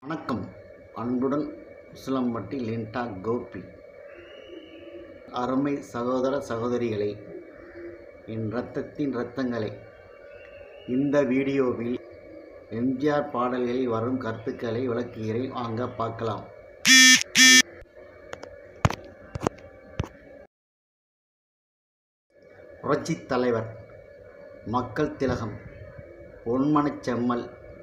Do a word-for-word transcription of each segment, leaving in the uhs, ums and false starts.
வணக்கம். அன்புடன் உசிலம்பட்டி லிண்டா கோபி. அருமை சகோதர சகோதரிகளே, என் இரத்தத்தின் இரத்தங்களே, இந்த வீடியோவில் எம்ஜிஆர் பாடல்களில் வரும் கருத்துக்களை விளக்குகிறேன். வாங்க பார்க்கலாம். புரட்சித் தலைவர், மக்கள் திலகம், பொன்மனச் செம்மல்,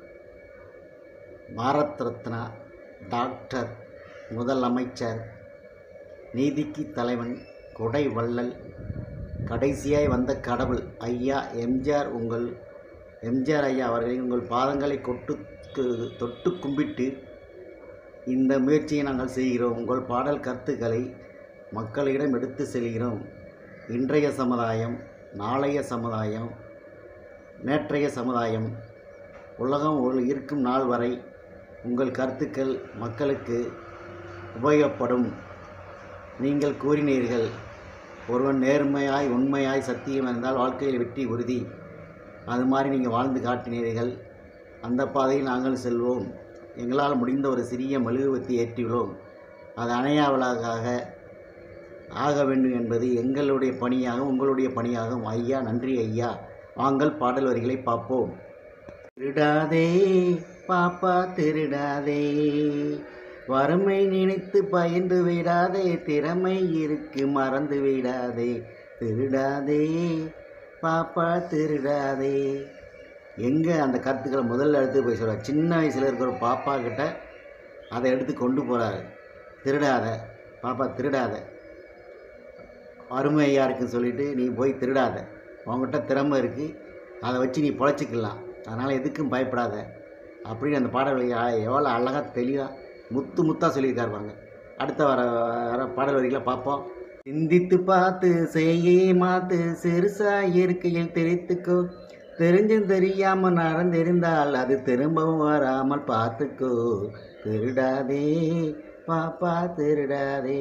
பாரத் ரத்னா, டாக்டர், முதலமைச்சர், நீதிக்கு தலைவன், கொடை வள்ளல், கடைசியாய் வந்த கடவுள் ஐயா எம்ஜிஆர் உங்கள் எம்ஜிஆர் ஐயா அவர்களை உங்கள் பாதங்களை கொட்டு தொட்டு கும்பிட்டு இந்த முயற்சியை நாங்கள் செய்கிறோம். உங்கள் பாடல் கருத்துக்களை மக்களிடம் எடுத்து செல்கிறோம். இன்றைய சமுதாயம், நாளைய சமுதாயம், நேற்றைய சமுதாயம், உலகம் இருக்கும் நாள் வரை உங்கள் கருத்துக்கள் மக்களுக்கு உபயோகப்படும். நீங்கள் கூறினீர்கள், ஒருவன் நேர்மையாய் உண்மையாய் சத்தியம் இருந்தால் வாழ்க்கையில் வெற்றி உறுதி. அது மாதிரி நீங்கள் வாழ்ந்து காட்டினீர்கள். அந்த பாதையில் நாங்கள் செல்வோம். எங்களால் முடிந்த ஒரு சிறிய மெழுகுவர்த்தி ஏற்றியுள்ளோம். அது அணையாவலாக ஆக வேண்டும் என்பது எங்களுடைய பணியாகும், உங்களுடைய பணியாகும். ஐயா, நன்றி ஐயா. வாங்கள் பாடல் வரிகளை பார்ப்போம். திருடாதே பாப்பா திருடாதே, வறுமை நினைத்து பயந்து விடாதே, திறமை இருக்கு மறந்து விடாதே. திருடாதே பாப்பா திருடாதே. எங்கே அந்த கருத்துக்களை முதல்ல எடுத்து போய் சொல்கிறார். சின்ன வயசில் இருக்கிற பாப்பா கிட்ட அதை எடுத்து கொண்டு போகிறாரு. திருடாத பாப்பா திருடாத, வறுமையாக இருக்குன்னு சொல்லிவிட்டு நீ போய் திருடாத, உங்ககிட்ட திறமை இருக்குது, அதை வச்சு நீ பொழைச்சிக்கலாம், அதனால் எதுக்கும் பயப்படாத அப்படின்னு அந்த பாடல் வரி எவ்வளோ அழகாக தெளிவாக முத்து முத்தாக சொல்லியிருக்காரு பாருங்க. அடுத்த வர வர பாடல் வரிகளை பார்ப்போம். சிந்தித்து பார்த்து செய்யை மாத்து, சிறுசாக இருக்கையில் தெரித்துக்கோ, தெரிஞ்சும் தெரியாமல் நடந்திருந்தால் அது திரும்பவும் வராமல் பார்த்துக்கோ. திருடாதே பாப்பா திருடாதே.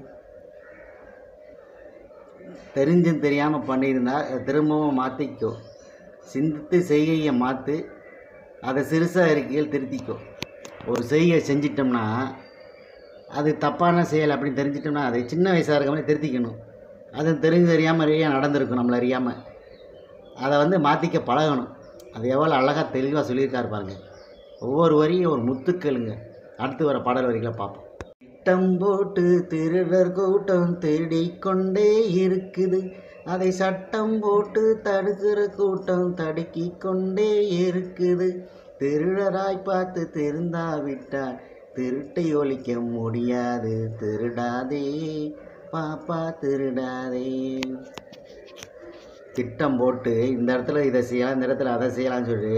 தெரிஞ்சும் தெரியாமல் பண்ணியிருந்தால் திரும்பவும் மாற்றிக்கோ. சிந்தித்து செய்கையை மாற்று, அதை சிறுசாக இருக்கையில் திருத்திக்கோ. ஒரு செய்கை செஞ்சிட்டோம்னா அது தப்பான செயல் அப்படின்னு தெரிஞ்சிட்டோம்னா அதை சின்ன வயசாக இருக்க மாதிரி திருத்திக்கணும். அது தெரிஞ்சு தெரியாமல் நிறையா நடந்திருக்கும் நம்மளை அறியாமல். அதை வந்து மாற்றிக்க பழகணும். அது எவ்வளோ அழகாக தெளிவாக சொல்லியிருக்காரு பாருங்க. ஒவ்வொரு வரியும் ஒரு முத்துக்களுங்க. அடுத்து வர பாடல் வரிகளை பார்ப்போம். திட்டம் போட்டு திருடர் கூட்டம் தேடிக்கொண்டே இருக்குது, அதை சட்டம் போட்டு தடுக்கிற கூட்டம் தடுக்கி கொண்டே இருக்குது. திருடராய் பார்த்து திருந்தாவிட்டால் திருட்டை ஒழிக்க முடியாது. திருடாதே பாப்பா திருடாதே. திட்டம் போட்டு இந்த இடத்துல இதை செய்யலாம், இந்த இடத்துல அதை செய்யலாம்னு சொல்லி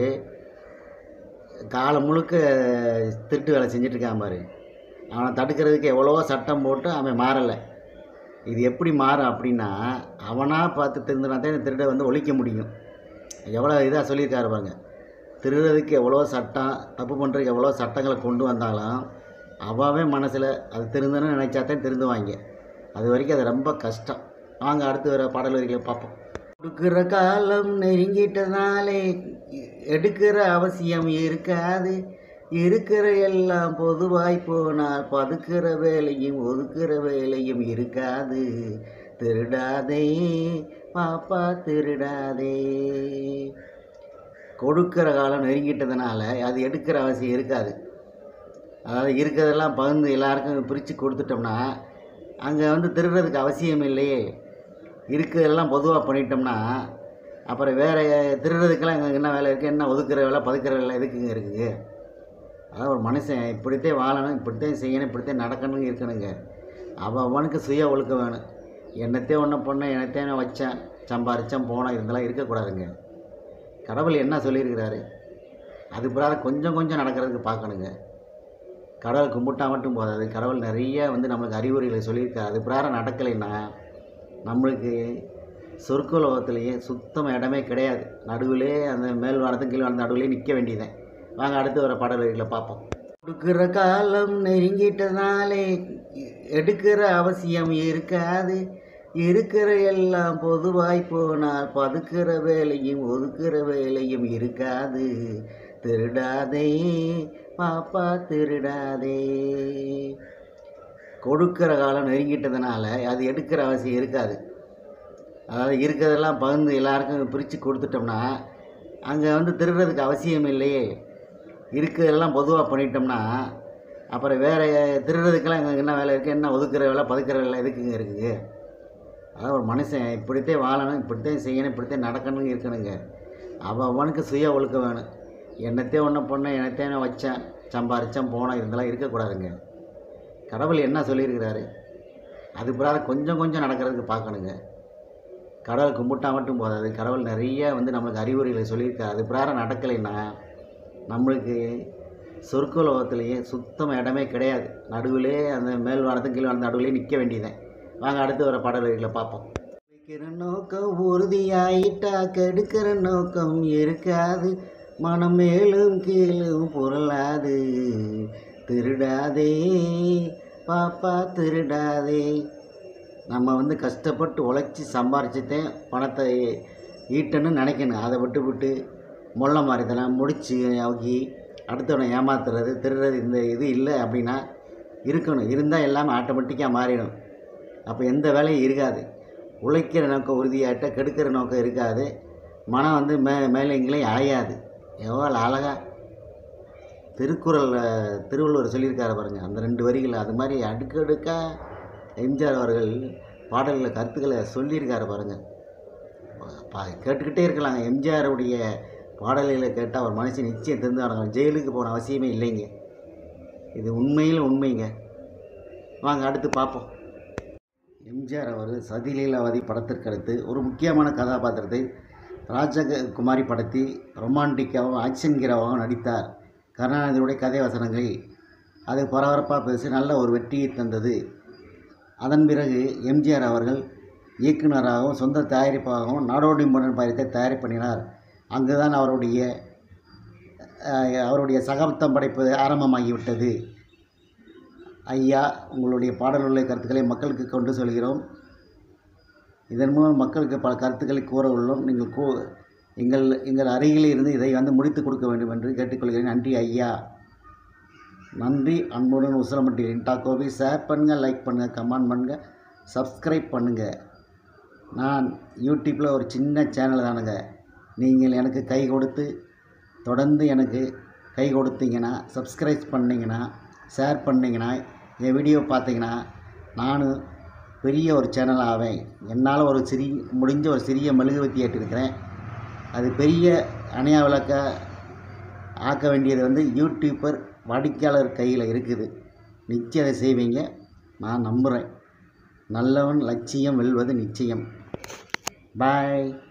காலம் முழுக்க திருட்டு வேலை செஞ்சிட்ருக்கான் பாரு. அவனை தடுக்கிறதுக்கு எவ்வளவோ சட்டம் போட்டு அவன் மாறலை. இது எப்படி மாறும் அப்படின்னா, அவனாக பார்த்து திருந்தினா தான் இந்த திருடை வந்து ஒழிக்க முடியும். எவ்வளோ இதாக சொல்லியிருக்காரு பாருங்க. திருடுறதுக்கு எவ்வளோ சட்டம், தப்பு பண்ணுறதுக்கு எவ்வளோ சட்டங்களை கொண்டு வந்தாலும் அவாவே மனசில் அது திருந்தணும்னு நினச்சா தான் திருந்துவாங்க. அது வரைக்கும் அது ரொம்ப கஷ்டம். வாங்க அடுத்து வர பாடல் வரிகளை பார்ப்போம். கொடுக்குற காலம் நெருங்கிட்டதாலே எடுக்கிற அவசியம் இருக்காது, இருக்கிற எல்லாம் பொதுவாய் போனால் பதுக்கிற வேலையும் ஒதுக்கிற வேலையும் இருக்காது. திருடாதே பாப்பா திருடாதே. கொடுக்கிற காலம் நெருங்கிட்டதுனால அது எடுக்கிற அவசியம் இருக்காது. அதாவது இருக்கிறதெல்லாம் பகிர்ந்து எல்லாருக்கும் பிரித்து கொடுத்துட்டோம்னா அங்கே வந்து திருடுறதுக்கு அவசியம் இல்லையே. இருக்கிறதெல்லாம் பொதுவாக பண்ணிட்டோம்னா அப்புறம் வேறு திருடுறதுக்கெல்லாம் இங்கே என்ன வேலை இருக்குது, என்ன ஒதுக்குற வேலை பதுக்கிற வேலை எதுக்குங்க இருக்குது. அதாவது ஒரு மனுஷன் இப்படித்தான் வாழணும், இப்படித்தான் செய்யணும், இப்படித்தான் நடக்கணும்னு இருக்கணுங்க. அவன் அவனுக்கு சுய ஒழுக்கம் வேணும். என்னத்தையும் ஒன்று பொண்ணேன், என்னத்தையும் வச்சேன், சம்பாரித்தேன், போனேன், இதெல்லாம் இருக்கக்கூடாதுங்க. கடவுள் என்ன சொல்லியிருக்கிறாரு அது பிறகு கொஞ்சம் கொஞ்சம் நடக்கிறதுக்கு பார்க்கணுங்க. கடவுள் கும்பிட்டா மட்டும் போதாது. கடவுள் நிறைய வந்து நம்மளுக்கு அறிவுரைகளை சொல்லியிருக்காரு. அது பிறகு நடக்கலைன்னா நம்மளுக்கு சொர்க்கலோகத்திலேயே சுத்தம் இடமே கிடையாது. நடுவிலே அந்த மேல் வானத்தும் கீழ் வானத்து நடுவிலே நிற்க வேண்டியதேன். வாங்க அடுத்து வர பாடல் வரிகளை பார்ப்போம். கொடுக்குற காலம் நெருங்கிட்டதாலே எடுக்கிற அவசியம் இருக்காது, இருக்கிற எல்லாம் பொதுவாய் போனால் பதுக்கிற வேலையும் ஒதுக்குற வேலையும் இருக்காது. திருடாதே பாப்பா திருடாதே. கொடுக்கிற காலம் நெருங்கிட்டதுனால அது எடுக்கிற அவசியம் இருக்காது. அதாவது இருக்கிறதெல்லாம் பகிர்ந்து எல்லாருக்கும் பிரித்து கொடுத்துட்டோம்னா அங்கே வந்து திருடுறதுக்கு அவசியம் இல்லையே. இருக்கிறதெல்லாம் பொதுவாக பண்ணிட்டோம்னா அப்புறம் வேறு திருடுறதுக்கெல்லாம் இங்கே என்ன வேலை இருக்குது, என்ன ஒதுக்குற வேலை பதுக்கிற வேலை எதுக்குங்க இருக்குது. அதாவது ஒரு மனுஷன் இப்படித்தான் வாழணும், இப்படித்தான் செய்யணும், இப்படித்தான் நடக்கணும்னு இருக்கணுங்க. அவன் அவனுக்கு சுய ஒழுக்கம் வேணும். என்னத்தையும் ஒன்றும் பொண்ணை என்னத்தையும் வச்சேன் சம்பாரித்தேன் போனேன் இதெல்லாம் இருக்கக்கூடாதுங்க. கடவுள் என்ன சொல்லியிருக்கிறாரு அது பிறகு கொஞ்சம் கொஞ்சம் நடக்கிறதுக்கு பார்க்கணுங்க. கடவுள் கும்பிட்டா மட்டும் போதாது. கடவுள் நிறைய வந்து நம்மளுக்கு அறிவுரைகளை சொல்லியிருக்காரு. அது பிறகு நடக்கலைன்னா நம்மளுக்கு சொர்க்கலோகத்திலேயே சுத்தமாக இடமே கிடையாது. நடுவிலே அந்த மேல் வானத்தும் கீழ் வானத்து நடுவிலே நிற்க வேண்டியதேன். வாங்க அடுத்து வர பாடல் வரிகளை பார்ப்போம். வைக்கிற நோக்கம் உறுதியாயிட்டா கெடுக்கிற நோக்கம் இருக்காது. மனம் மேலும் கீழும் பொருளாது. திருடாதே பாப்பா திருடாதே. நம்ம வந்து கஷ்டப்பட்டு உழைச்சி சம்பாரிச்சுட்டேன் பணத்தை ஈட்டணும்னு நினைக்கணும். அதை விட்டு விட்டு மொள்ள மாறித்தலாம் முடிச்சு அவக்கி அடுத்தவனை ஏமாத்துறது திருடுறது இந்த இது இல்லை அப்படின்னா இருக்கணும். இருந்தால் எல்லாமே ஆட்டோமேட்டிக்காக மாறிடும். அப்போ எந்த வேலையும் இருக்காது. உழைக்கிற நோக்கம் உறுதியாகிட்ட கெடுக்கிற நோக்கம் இருக்காது. மனம் வந்து மே மேலே எங்கேயும் அலையாது. எவ்வளோ அழகாக திருக்குறள் திருவள்ளுவர் சொல்லியிருக்காரு பாருங்கள் அந்த ரெண்டு வரிகள். அது மாதிரி அடுக்கடுக்காக எம்ஜிஆர் அவர்கள் பாடல்களில் கருத்துக்களை சொல்லியிருக்காரு பாருங்கள். பா கேட்டுக்கிட்டே இருக்கலாங்க. எம்ஜிஆருடைய பாடல்களை கேட்டால் ஒரு மனுஷன் நிச்சயம் தெரிந்து வரணும். ஜெயிலுக்கு போன அவசியமே இல்லைங்க. இது உண்மையில் உண்மைங்க. வாங்க அடுத்து பார்ப்போம். எம்ஜிஆர் அவர் சதிலீலாவதி படத்திற்கு அடுத்து ஒரு முக்கியமான கதாபாத்திரத்தை ராஜகுமாரி படத்தில் ரொமான்டிக்காகவும் ஆக்ஷன் ஹீரோவாகவும் நடித்தார். கருணாநிதியுடைய கதை வசனங்களில் அது பரபரப்பாக பேசி நல்ல ஒரு வெற்றியை தந்தது. அதன் பிறகு எம்ஜிஆர் அவர்கள் இயக்குநராகவும் சொந்த தயாரிப்பாகவும் நாடோடி மன்னன் படத்தை தயாரிப்பு பண்ணினார். அங்கு தான் அவருடைய அவருடைய சகாப்தம் படைப்பு ஆரம்பமாகிவிட்டது. ஐயா உங்களுடைய பாடலுள்ள கருத்துக்களை மக்களுக்கு கொண்டு சொல்கிறோம். இதன் மூலம் மக்களுக்கு பல கருத்துக்களை கூற உள்ளோம். நீங்கள் கூ எங்கள் எங்கள் அருகில் இருந்து இதை வந்து முடித்து கொடுக்க வேண்டும் என்று கேட்டுக்கொள்கிறேன். நன்றி ஐயா. நன்றி. அன்புடன் உசிலம்பட்டி லிண்டா கோபி. ஷேர் பண்ணுங்கள், லைக் பண்ணுங்கள், கமெண்ட் பண்ணுங்கள், சப்ஸ்கிரைப் பண்ணுங்கள். நான் யூடியூப்பில் ஒரு சின்ன சேனல் தானுங்க. நீங்கள் எனக்கு கை கொடுத்து தொடர்ந்து எனக்கு கை கொடுத்தீங்கன்னா சப்ஸ்கிரைப் பண்ணிங்கன்னா ஷேர் பண்ணிங்கன்னா என் வீடியோ பார்த்தீங்கன்னா நானும் பெரிய ஒரு சேனல் ஆவேன். என்னால் ஒரு சிறிய முடிஞ்ச ஒரு சிறிய மெழுகுவர்த்தி ஏற்றிருக்கிறேன். அது பெரிய அணையா விளக்க ஆக்க வேண்டியது வந்து யூடியூப்பர் வாடிக்கையாளர் கையில் இருக்குது. நிச்சயம் அதை செய்வீங்க நான் நம்புகிறேன். நல்லவன் லட்சியம் வெல்வது நிச்சயம். பாய்.